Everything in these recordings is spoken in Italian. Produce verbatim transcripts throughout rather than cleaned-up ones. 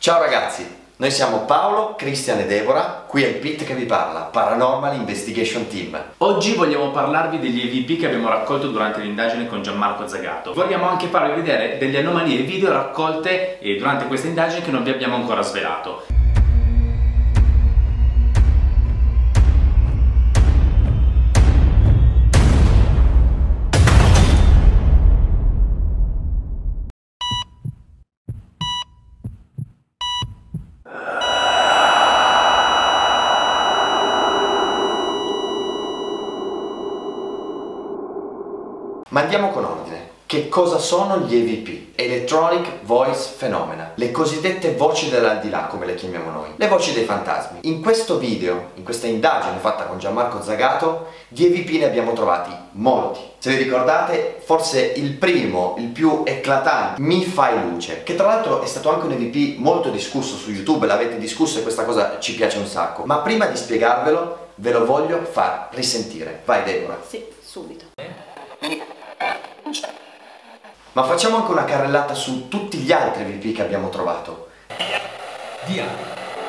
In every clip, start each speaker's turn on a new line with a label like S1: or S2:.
S1: Ciao ragazzi, noi siamo Paolo, Cristian e Deborah, qui è il Pit che vi parla, Paranormal Investigation Team.
S2: Oggi vogliamo parlarvi degli E V P che abbiamo raccolto durante l'indagine con Gianmarco Zagato. Vogliamo anche farvi vedere delle anomalie video raccolte durante questa indagine che non vi abbiamo ancora svelato.
S1: Ma andiamo con ordine. Che cosa sono gli E V P? Electronic Voice Phenomena, le cosiddette voci dell'aldilà, come le chiamiamo noi, le voci dei fantasmi. In questo video, in questa indagine fatta con Gianmarco Zagato, di E V P ne abbiamo trovati molti. Se vi ricordate, forse il primo, il più eclatante, Mi fai luce, che tra l'altro è stato anche un E V P molto discusso su YouTube, l'avete discusso e questa cosa ci piace un sacco. Ma prima di spiegarvelo, ve lo voglio far risentire. Vai Deborah.
S3: Sì, subito.
S1: Ma facciamo anche una carrellata su tutti gli altri E V P che abbiamo trovato.
S2: Via!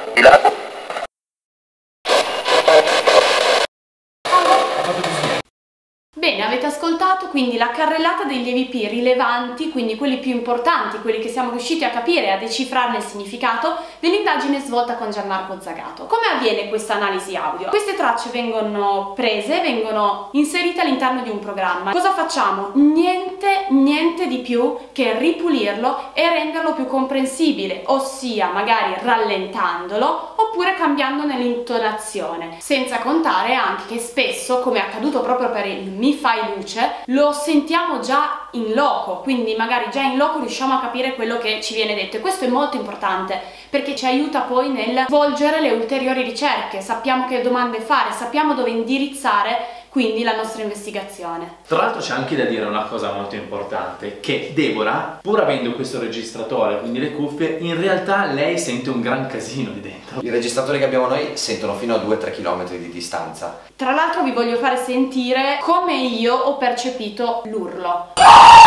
S3: Bene, avete ascoltato quindi la carrellata degli E V P rilevanti, quindi quelli più importanti, quelli che siamo riusciti a capire e a decifrarne il significato dell'indagine svolta con Gianmarco Zagato. Come avviene questa analisi audio? Queste tracce vengono prese, vengono inserite all'interno di un programma. Cosa facciamo? Niente, niente di più che ripulirlo e renderlo più comprensibile, ossia magari rallentandolo oppure cambiandone l'intonazione, senza contare anche che spesso, come è accaduto proprio per il Mi fai luce, lo sentiamo già in loco, quindi magari già in loco riusciamo a capire quello che ci viene detto, e questo è molto importante perché ci aiuta poi nel svolgere le ulteriori ricerche, sappiamo che domande fare, sappiamo dove indirizzare quindi la nostra investigazione.
S2: Tra l'altro c'è anche da dire una cosa molto importante, che Deborah, pur avendo questo registratore, quindi le cuffie, in realtà lei sente un gran casino lì dentro.
S1: I registratori che abbiamo noi sentono fino a due tre chilometri di distanza.
S3: Tra l'altro vi voglio fare sentire come io ho percepito l'urlo.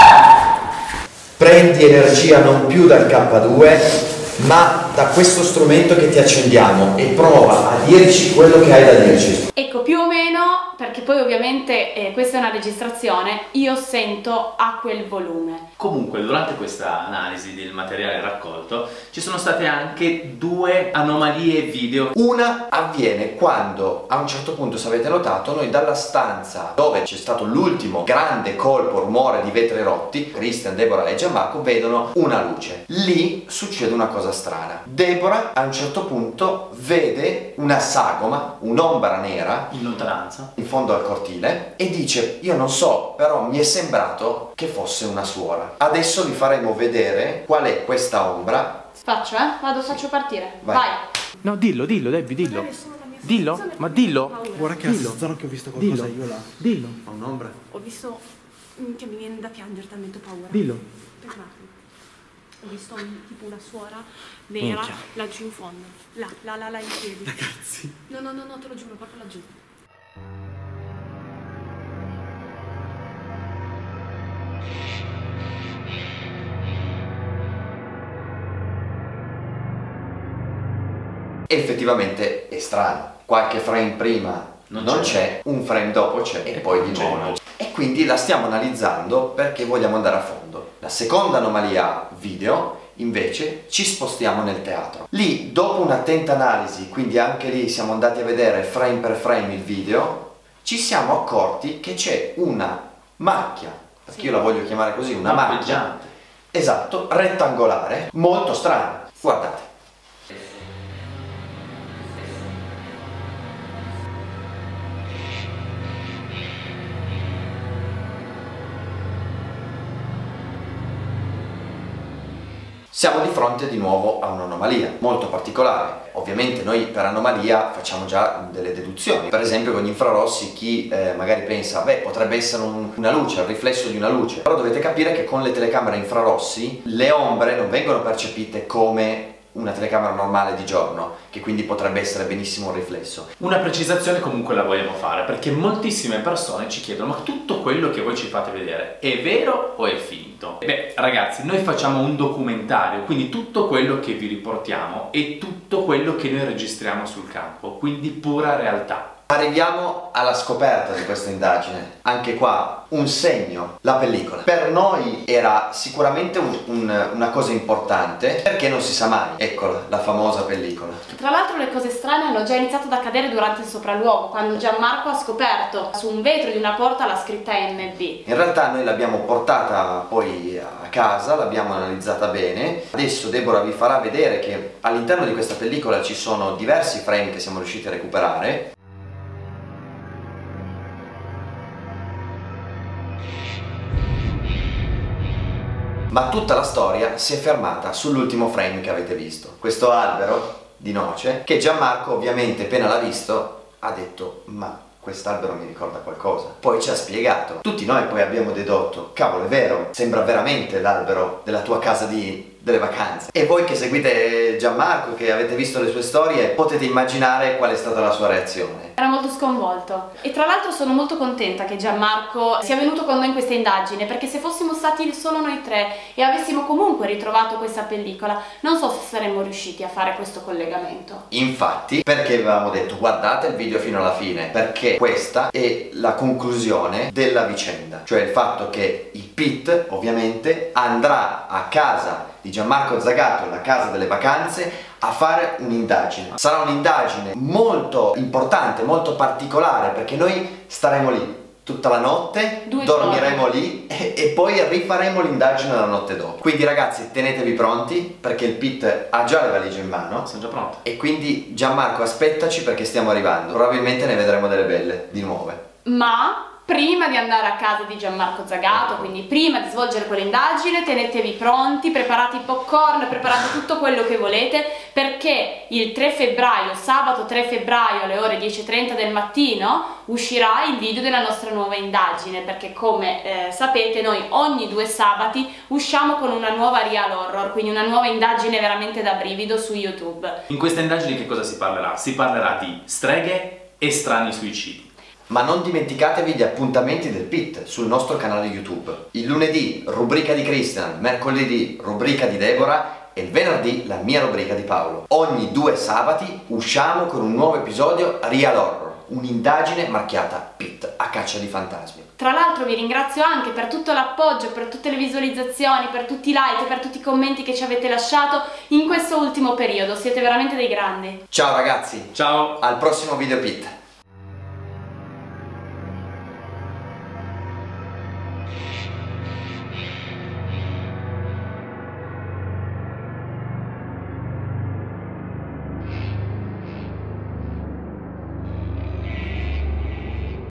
S1: Prendi energia non più dal K due, ma da questo strumento che ti accendiamo, e prova a dirci quello che hai da dirci.
S3: Ecco, più o meno, perché poi ovviamente eh, questa è una registrazione, io sento a quel volume.
S2: Comunque, durante questa analisi del materiale raccolto ci sono state anche due anomalie video.
S1: Una avviene quando, a un certo punto, se avete notato, noi dalla stanza dove c'è stato l'ultimo grande colpo, rumore di vetri rotti, Cristian, Deborah e Gianmarco vedono una luce. Lì succede una cosa strana. Deborah a un certo punto vede una sagoma, un'ombra nera
S2: In lontananza.
S1: in fondo al cortile e dice: io non so, però mi è sembrato che fosse una suora. Adesso vi faremo vedere qual è questa ombra.
S3: Faccio, eh? Vado, faccio partire.
S1: Vai.
S3: Vai.
S2: No, dillo, dillo, Debbie, dillo. Dillo, ma dillo.
S4: Guarda che a che ho visto qualcosa
S2: Dillo.
S4: io là.
S2: Dillo.
S1: Ha un'ombra?
S5: Ho visto mm, che mi viene da piangere, talmente ho paura.
S2: Dillo.
S5: Fermatevi. Ho visto un- tipo una suora nera
S2: Minchia.
S5: laggiù in fondo. Là, là, là, là in piedi.
S4: Ragazzi.
S5: No, no, no, no, te lo giuro, proprio laggiù.
S1: Effettivamente è strano. Qualche frame prima
S2: Non
S1: non
S2: c'è.
S1: c'è, un frame dopo c'è e poi di
S2: c'è.
S1: nuovo. E quindi la stiamo analizzando perché vogliamo andare a fondo. La seconda anomalia video invece ci spostiamo nel teatro. Lì, dopo un'attenta analisi, quindi anche lì siamo andati a vedere frame per frame il video, ci siamo accorti che c'è una macchia, perché io la voglio chiamare così, una macchia,
S2: Lampeggiante.
S1: esatto, rettangolare, molto strana. Guardate. Siamo di fronte di nuovo a un'anomalia molto particolare. Ovviamente noi per anomalia facciamo già delle deduzioni. Per esempio con gli infrarossi chi eh, magari pensa, beh, potrebbe essere un, una luce, il riflesso di una luce. Però dovete capire che con le telecamere infrarossi le ombre non vengono percepite come una telecamera normale di giorno, che quindi potrebbe essere benissimo un riflesso.
S2: Una precisazione comunque la vogliamo fare, perché moltissime persone ci chiedono: ma tutto quello che voi ci fate vedere è vero o è finto? Beh ragazzi, noi facciamo un documentario, quindi tutto quello che vi riportiamo è tutto quello che noi registriamo sul campo, quindi pura realtà.
S1: Arriviamo alla scoperta di questa indagine. Anche qua un segno, la pellicola. Per noi era sicuramente un, un, una cosa importante, perché non si sa mai. Eccola, la famosa pellicola.
S3: Tra l'altro le cose strane hanno già iniziato ad accadere durante il sopralluogo, quando Gianmarco ha scoperto su un vetro di una porta la scritta M B.
S1: In realtà noi l'abbiamo portata poi a casa, l'abbiamo analizzata bene. Adesso Deborah vi farà vedere che all'interno di questa pellicola ci sono diversi frame che siamo riusciti a recuperare. Ma tutta la storia si è fermata sull'ultimo frame che avete visto. Questo albero di noce, che Gianmarco ovviamente appena l'ha visto ha detto: ma quest'albero mi ricorda qualcosa. Poi ci ha spiegato. Tutti noi poi abbiamo dedotto: cavolo, è vero, sembra veramente l'albero della tua casa di... delle vacanze. E voi che seguite Gianmarco, che avete visto le sue storie, potete immaginare qual è stata la sua reazione.
S3: Era molto sconvolto. E tra l'altro sono molto contenta che Gianmarco sia venuto con noi in questa indagine, perché se fossimo stati solo noi tre e avessimo comunque ritrovato questa pellicola, non so se saremmo riusciti a fare questo collegamento.
S1: Infatti, perché avevamo detto guardate il video fino alla fine? Perché questa è la conclusione della vicenda, cioè il fatto che il Pete ovviamente andrà a casa di Gianmarco Zagato, la casa delle vacanze, a fare un'indagine. Sarà un'indagine molto importante, molto particolare, perché noi staremo lì tutta la notte,
S3: Due
S1: dormiremo
S3: giorni.
S1: lì e, e poi rifaremo l'indagine la notte dopo. Quindi ragazzi, tenetevi pronti, perché il Pete ha già le valigie in mano.
S2: Sono già pronto.
S1: E quindi Gianmarco, aspettaci perché stiamo arrivando. Probabilmente ne vedremo delle belle, di nuove.
S3: Ma prima di andare a casa di Gianmarco Zagato, quindi prima di svolgere quell'indagine, tenetevi pronti, preparate i popcorn, preparate tutto quello che volete, perché il tre febbraio, sabato tre febbraio alle ore dieci e trenta del mattino, uscirà il video della nostra nuova indagine, perché come eh, sapete noi ogni due sabati usciamo con una nuova real horror, quindi una nuova indagine veramente da brivido su YouTube.
S2: In questa indagine che cosa si parlerà? Si parlerà di streghe e strani suicidi.
S1: Ma non dimenticatevi gli appuntamenti del Pete sul nostro canale YouTube. Il lunedì rubrica di Christian, mercoledì rubrica di Deborah e il venerdì la mia rubrica di Paolo. Ogni due sabati usciamo con un nuovo episodio Real Horror, un'indagine marchiata Pete a caccia di fantasmi.
S3: Tra l'altro vi ringrazio anche per tutto l'appoggio, per tutte le visualizzazioni, per tutti i like, per tutti i commenti che ci avete lasciato in questo ultimo periodo, siete veramente dei grandi.
S1: Ciao ragazzi,
S2: Ciao!
S1: al prossimo video Pete.